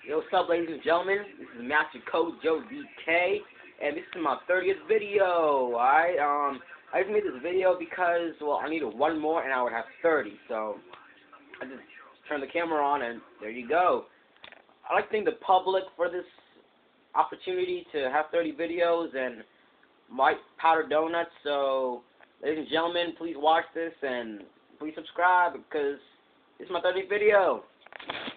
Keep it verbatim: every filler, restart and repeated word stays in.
Yo, what's up, ladies and gentlemen? This is Master Code Joe D K, and this is my thirtieth video. Alright, um, I just made this video because, well, I needed one more and I would have thirty, so I just turned the camera on and there you go. I'd like to thank the public for this opportunity to have thirty videos and white powder donuts. So, ladies and gentlemen, please watch this and please subscribe because this is my thirtieth video.